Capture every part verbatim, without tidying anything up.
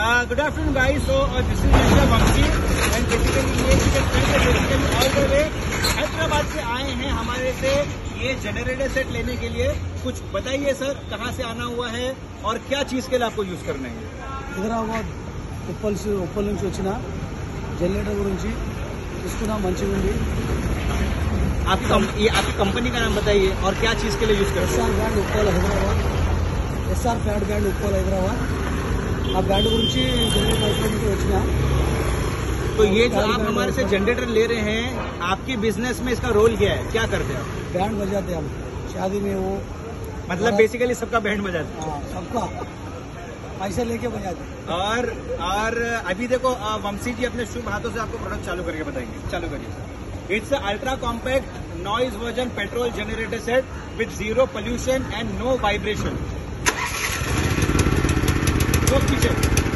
Uh, good afternoon, guys. So uh, this is Mister Vamsi, and basically ये basically all the way Hyderabad से आए हैं हमारे से ये जनरेटर सेट लेने के लिए। कुछ बताइए सर, कहाँ से आना हुआ है और क्या चीज के लिए आपको यूज करना है? హైదరాబాద్ ఉప్పల్ ఉప్పల్ నుంచి వచ్చిన జనరేటర్ గురించి తీసుకున్నా మంచిగా ఉంది। आपकी कम, ये आपकी कंपनी का नाम बताइए और क्या चीज के लिए यूज करते हैं? SR brand Uppal Hyderabad, SR pad brand Uppal Hyderabad. ఆ బ్రాండ్ గురించి జనరేటర్ ఉప్పల్ నుంచి వచ్చిన। तो ये जो आप हमारे से जनरेटर ले रहे हैं, आपकी बिजनेस में इसका रोल क्या है, क्या करते हैं? बैंड बजाते हैं हम शादी में, वो मतलब बेसिकली सबका बैंड बजाते हैं। हाँ, सबका पैसा लेके बजाते हैं। और और अभी देखो वंशी जी अपने शुभ हाथों से आपको प्रोडक्ट चालू करके बताएंगे। चालू करिए। It's ultra compact noise version petrol generator set with zero pollution and no vibration. तो पीछे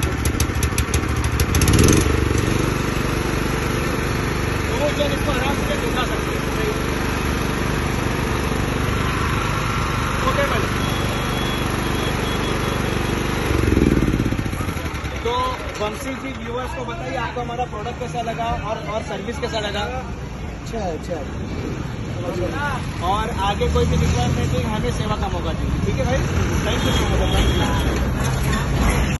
दो जन इसको आराम से उठा सकते हैं। ओके भाई, तो वंशी जी व्यूअर्स को बताइए आपको हमारा प्रोडक्ट कैसा लगा और और सर्विस कैसा लगा? अच्छा है, अच्छा है। और आगे कोई भी रिक्वायरमेंट है हमें सेवा का मौका दीजिए। ठीक है भाई, थैंक यू सो मच।